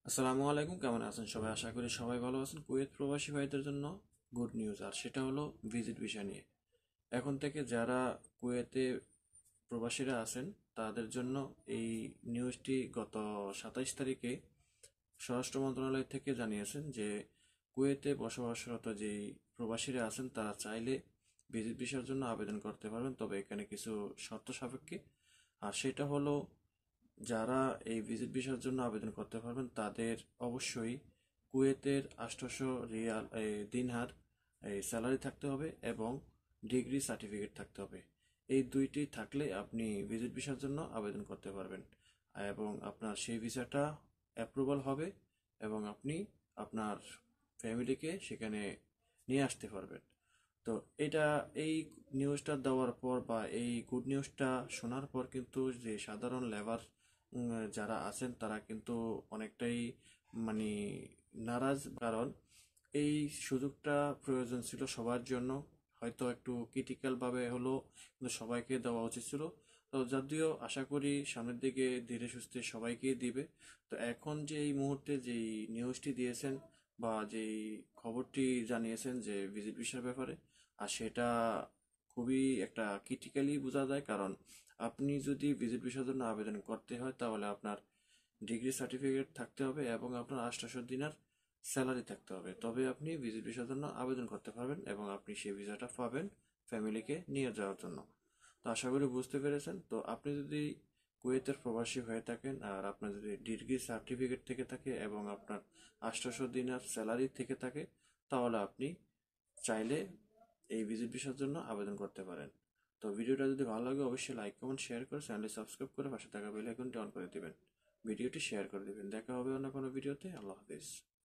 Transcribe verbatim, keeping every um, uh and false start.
আসসালামু আলাইকুম, কেমন আছেন সবাই? আশা করি সবাই ভালো আছেন। কুয়েত প্রবাসী ভাইদের জন্য গুড নিউজ, আর সেটা হলো ভিজিট ভিসা নিয়ে। এখন থেকে যারা কুয়েতে প্রবাসীরা আছেন তাদের জন্য এই নিউজটি গত সাতাইশ তারিখে স্বরাষ্ট্র মন্ত্রণালয় থেকে জানিয়েছেন যে কুয়েতে বসবাসরত যেই প্রবাসীরা আছেন তারা চাইলে ভিজিট ভিসার জন্য আবেদন করতে পারবেন, তবে এখানে কিছু শর্ত সাপেক্ষে। আর সেটা হলো, যারা এই ভিজিট ভিসার জন্য আবেদন করতে পারবেন তাদের অবশ্যই কুয়েতের আটশোশো রিয়াল এই দিনহার এই স্যালারি থাকতে হবে এবং ডিগ্রি সার্টিফিকেট থাকতে হবে। এই দুইটি থাকলে আপনি ভিজিট ভিসার জন্য আবেদন করতে পারবেন এবং আপনার সেই ভিসাটা অ্যাপ্রুভাল হবে এবং আপনি আপনার ফ্যামিলিকে সেখানে নিয়ে আসতে পারবেন। তো এটা এই নিউজটা দেওয়ার পর বা এই গুড নিউজটা শোনার পর কিন্তু যে সাধারণ লেবার যারা আছেন তারা কিন্তু অনেকটাই মানে নারাজ, কারণ এই সুযোগটা প্রয়োজন ছিল সবার জন্য। হয়তো একটু ক্রিটিক্যাল ভাবে হলো, কিন্তু সবাইকে দেওয়া উচিত ছিল। তো যদিও আশা করি সামনের দিকে ধীরে সুস্থে সবাইকেই দিবে। তো এখন যে এই মুহূর্তে যেই নিউজটি দিয়েছেন বা যেই খবরটি জানিয়েছেন যে ভিজিট ভিসার ব্যাপারে, আর সেটা খুবই একটা ক্রিটিক্যালি বোঝা যায়, কারণ আপনি যদি ভিজিট ভিসার জন্য আবেদন করতে হয় তাহলে আপনার ডিগ্রি সার্টিফিকেট থাকতে হবে এবং আপনার আটশোশো দিনার স্যালারি থাকতে হবে, তবে আপনি ভিজিট ভিসার জন্য আবেদন করতে পারবেন এবং আপনি সেই ভিসাটা পাবেন ফ্যামিলিকে নিয়ে যাওয়ার জন্য। তো আশা করি বুঝতে পেরেছেন। তো আপনি যদি কুয়েতের প্রবাসী হয়ে থাকেন আর আপনার যদি ডিগ্রি সার্টিফিকেট থেকে থাকে এবং আপনার আটশোশো দিনার স্যালারি থেকে থাকে, তাহলে আপনি চাইলে এই ভিজিট ভিসার জন্য আবেদন করতে পারেন। তো ভিডিওটা যদি ভালো লাগে অবশ্যই লাইক কমেন্ট শেয়ার করে চ্যানেলটি সাবস্ক্রাইব করে পাশে থাকা বেল আইকনটি অন করে দিবেন। ভিডিওটি শেয়ার করে দিবেন। দেখা হবে অন্য কোনো ভিডিওতে। আল্লাহ হাফিজ।